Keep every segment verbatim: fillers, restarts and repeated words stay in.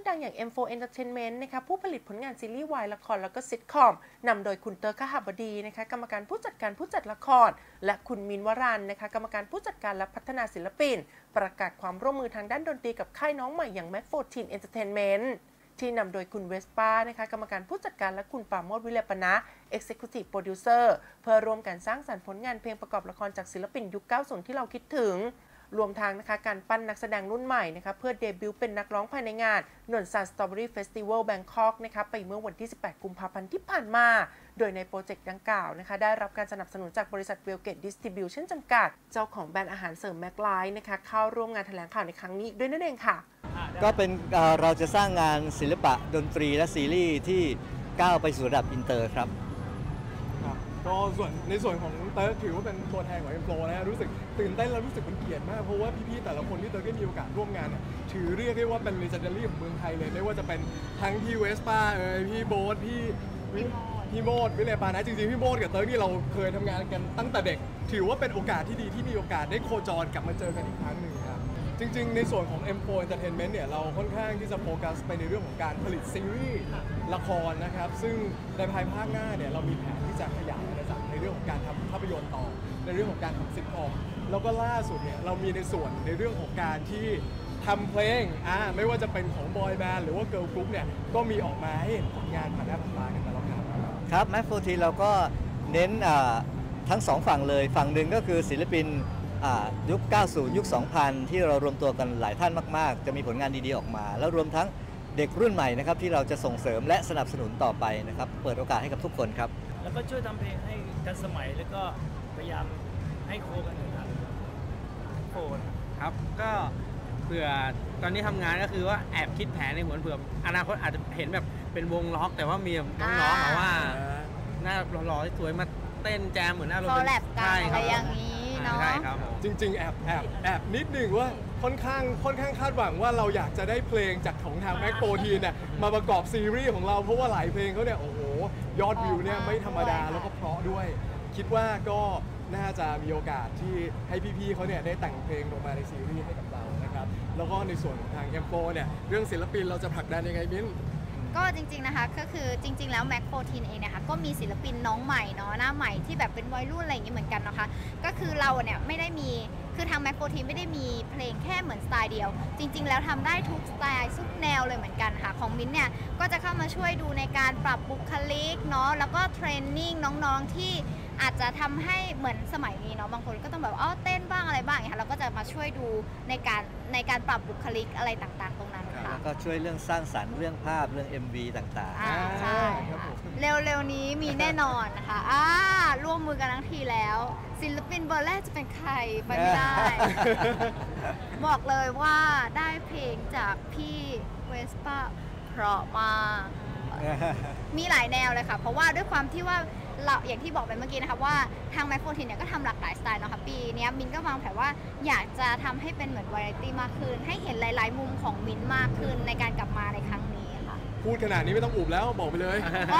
ดังอย่าง เอ็ม โฟร์ Entertainment นะคะผู้ผลิตผลงานซีรีส์วายละครแล้วก็ซิทคอมนำโดยคุณเตอร์ คหบดีนะคะกรรมการผู้จัดการผู้จัดละครและคุณมินวรันนะคะกรรมการผู้จัดการและพัฒนาศิลปินประกาศความร่วมมือทางด้านดนตรีกับค่ายน้องใหม่อย่าง แม็ก โฟร์ทีน Entertainment ที่นำโดยคุณเวสป้านะคะกรรมการผู้จัดการและคุณปราโมช วิเลปนะ Executive Producer เพื่อร่วมกันสร้างสรรค์ผลงานเพลงประกอบละครจากศิลปินยุค เก้าสิบ ที่เราคิดถึงรวมทางนะคะการปั้นนักแสดงรุ่นใหม่นะคะเพื่อเดบิวต์เป็นนักร้องภายในงานนนซานสตรอเบอรี่เฟสติวัลแบงคอกนะคะไปเมื่อวันที่ สิบแปด กุมภาพันธ์ที่ผ่านมาโดยในโปรเจกต์ดังกล่าวนะคะได้รับการสนับสนุนจากบริษัทเวลเกตดิสติบิวชั่นจำกัดเจ้าของแบรนด์อาหารเสริมแม็กไลน์นะคะเข้าร่วมงานแถลงข่าวในครั้งนี้ด้วยนั่นเองค่ะก็เป็นเราจะสร้างงานศิลปะดนตรีและซีรีส์ที่ก้าวไปสู่ระดับอินเตอร์ครับก็ส่วนในส่วนของเติร์กถือว่าเป็นตัวแทนของ เอ็ม โฟร์ นะรู้สึกตื่นเต้นและรู้สึกเป็นเกียรติมากเพราะว่าพี่ๆแต่ละคนที่เติร์กได้มีโอกาสร่วมงานเนี่ยถือเรียกได้ว่าเป็น legendary ของเมืองไทยเลยไม่ว่าจะเป็นทั้งพี่เวสป้าเอ่ยพี่โบ๊ทพี่พี่โมดวิเลปานะจริงๆพี่โมดกับเติร์กนี่เราเคยทำงานกันตั้งแต่เด็กถือว่าเป็นโอกาสที่ดีที่มีโอกาสได้โคจรกลับมาเจอกันอีกครั้งหนึ่งครับจริงๆในส่วนของ เอ็ม โฟร์ Entertainment เนี่ยเราค่อนข้างที่จะโฟกัสไปในเรื่องของการผลิตซีรีส์ละครนะครับซึ่งในภายภาคหน้าเนี่ยเรามีแผนที่จะขยายอาณาจักรในเรื่องของการทำภาพยนตร์ต่อในเรื่องของการทำซิทคอมแล้วก็ล่าสุดเนี่ยเรามีในส่วนในเรื่องของการที่ทำเพลงอ่าไม่ว่าจะเป็นของบอยแบนด์หรือว่าเกิร์ลกรุ๊ปเนี่ยก็มีออกมาให้เห็นผลงานผ่านหน้าผ่านตากันมาแล้วครับครับแม็กโฟร์ทีเราก็เน้นทั้งสองฝั่งเลยฝั่งหนึ่งก็คือศิลปินยุค เก้าสิบ ยุค สองพัน ที่เรารวมตัวกันหลายท่านมากๆจะมีผลงานดีๆออกมาแล้วรวมทั้งเด็กรุ่นใหม่นะครับที่เราจะส่งเสริมและสนับสนุนต่อไปนะครับเปิดโอกาสให้กับทุกคนครับแล้วก็ช่วยทำเพลงให้ทันสมัยแล้วก็พยายามให้โคกันนะครับโคนครับก็เผื่อตอนนี้ทำงานก็คือว่าแอบคิดแผนในหัวเผื่ออนาคตอาจจะเห็นแบบเป็นวงล็อกแต่ว่ามีน้องๆแบบว่าหน้าหล่อๆสวยมาเต้นแจมเหมือนหน้าเราเป็นใช่อะไรอย่างนี้เนาะจริงๆแอบแอบแอบนิดหนึ่งว่าค่อนข้างค่อนข้างคาดหวังว่าเราอยากจะได้เพลงจากของทางแม็กโฟร์ทีเนี่ยมาประกอบซีรีส์ของเราเพราะว่าหลายเพลงเขาเนี่ยโอ้โหยอดวิวเนี่ยไม่ธรรมดาแล้วก็เพราะด้วยคิดว่าก็น่าจะมีโอกาสที่ให้พี่ๆเขาเนี่ยได้แต่งเพลงลงมาในซีรีส์ให้กับเรานะครับแล้วก็ในส่วนของทาง เอ็ม โฟร์ เนี่ยเรื่องศิลปินเราจะผลักดันยังไงมิ้นก็จริงๆนะคะก็คือจริงๆแล้ว แม็ก โฟร์ทีน เองนะคะก็มีศิลปินน้องใหม่เนาะหน้าใหม่ที่แบบเป็นวัยรุ่นอะไรอย่างนี้เหมือนกันนะคะก็คือเราเนี่ยไม่ได้มีคือทาง แม็ก โฟร์ทีน ไม่ได้มีเพลงแค่เหมือนสไตล์เดียวจริงๆแล้วทำได้ทุกสไตล์ทุกแนวเลยเหมือนกันค่ะของมิ้นเนี่ยก็จะเข้ามาช่วยดูในการปรับบุคลิกเนาะแล้วก็เทรนนิ่งน้องๆที่อาจจะทำให้เหมือนสมัยนี้เนาะบางคนก็ต้องแบบอ๋อเต้นบ้างอะไรบ้างอย่างเงี้ยเราก็จะมาช่วยดูในการในการปรับบุคลิกอะไรต่างๆตรงนั้นค่ะแล้วก็ช่วยเรื่องสร้างสรรค์เรื่องภาพเรื่อง เอ็ม วี ต่างๆใช่เร็วๆนี้มีแน่นอนนะคะอ่าร่วมมือกันทั้งทีแล้วศิลปินเบอร์แรกจะเป็นใครไปไม่ได้ บอกเลยว่าได้เพลงจากพี่เวสป้าเพราะมากมีหลายแนวเลยค่ะเพราะว่าด้วยความที่ว่าเราอย่างที่บอกไปเมื่อกี้นะคะว่าทาง แม็ก โฟร์ทีน เนี่ยก็ทำหลากหลายสไตล์เนาะค่ะปีนี้มินก็วางแผนว่าอยากจะทำให้เป็นเหมือนวาไรตี้มากขึ้นให้เห็นหลายๆมุมของมินมากขึ้นในการกลับมาในครั้งนี้ค่ะพูดขนาดนี้ไม่ต้องอุบแล้วบอกไปเลย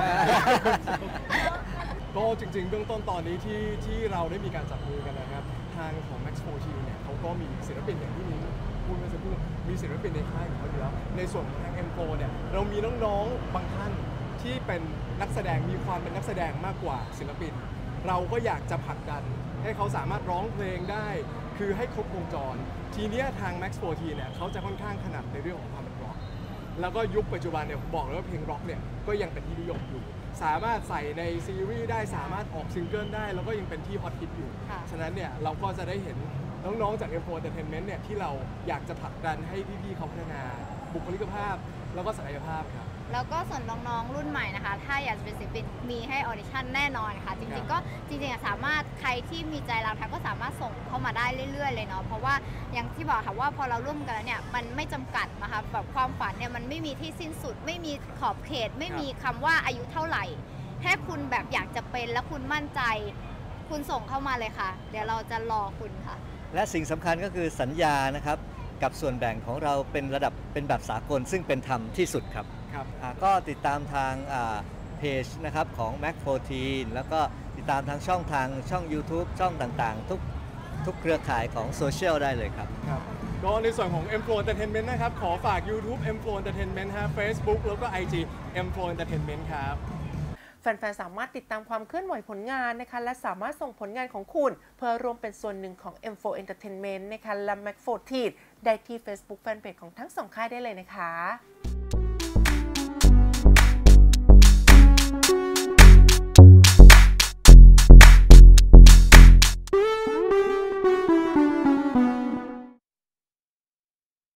ก็จริงๆเบื้องต้นตอนนี้ที่ที่เราได้มีการจับมือกันนะครับทางของ แม็ก โฟร์ทีน เนี่ยเขาก็มีศิลปินอย่างที่มิ้นพูดเมื่อสักครู่มีศิลปินในค่ายของเขาอยู่แล้วในส่วนของทาง เอ็ม โฟร์ เนี่ยเรามีน้องๆบางท่านที่เป็นนักแสดงมีความเป็นนักแสดงมากกว่าศิลปินเราก็อยากจะผลักดันให้เขาสามารถร้องเพลงได้คือให้ครบวงจรทีนี้ทาง แม็ก โฟร์ทีน เนี่ยเขาจะค่อนข้างถนัดในเรื่องของความเป็นร็อกแล้วก็ยุคปัจจุบันเนี่ยผมบอกเลยว่าเพลงร็อกเนี่ยก็ยังเป็นที่นิยมอยู่สามารถใส่ในซีรีส์ได้สามารถออกซิงเกิลได้แล้วก็ยังเป็นที่ฮอตฮิตอยู่ฉะนั้นเนี่ยเราก็จะได้เห็นน้องๆจาก เอ็ม โฟร์ Entertainment เนี่ยที่เราอยากจะผลักดันให้พี่ๆเขาพัฒนาบุคลิกภาพแล้วก็ศักยภาพครับแล้วก็ส่วนน้องๆรุ่นใหม่นะคะถ้าอยากจะเป็นศิลปินมีให้ออดิชั่นแน่นอนค่ะจริงๆก็จริงๆสามารถใครที่มีใจรักก็สามารถส่งเข้ามาได้เรื่อยๆเลยเนาะเพราะว่าอย่างที่บอกค่ะว่าพอเราร่วมกันแล้วเนี่ยมันไม่จำกัดนะคะแบบความฝันเนี่ยมันไม่มีที่สิ้นสุดไม่มีขอบเขตไม่มีคำว่าอายุเท่าไหร่แค่คุณแบบอยากจะเป็นและคุณมั่นใจคุณส่งเข้ามาเลยค่ะเดี๋ยวเราจะรอคุณค่ะและสิ่งสำคัญก็คือสัญญานะครับกับส่วนแบ่งของเราเป็นระดับเป็นแบบสากลซึ่งเป็นธรรมที่สุดครับครับก็ติดตามทางเพจนะครับของ แม็ก โฟร์ทีน แล้วก็ติดตามทางช่องทางช่อง ยูทูบ ช่องต่างๆทุกทุกเครือข่ายของโซเชียลได้เลยครับครับก็ในส่วนของ เอ็ม โฟร์ Entertainment นะครับขอฝาก YouTube เอ็ม โฟร์ Entertainment ฮะ Facebook แล้วก็ ไอ จี เอ็ม โฟร์ Entertainment ครับแฟนๆ สามารถติดตามความเคลื่อนไหวผลงานนะคะและสามารถส่งผลงานของคุณเพื่อรวมเป็นส่วนหนึ่งของ เอ็ม โฟร์ Entertainment นะคะและ แม็ก โฟร์ทีน ได้ที่ Facebook Fanpage ของทั้งสองค่ายได้เลยนะคะ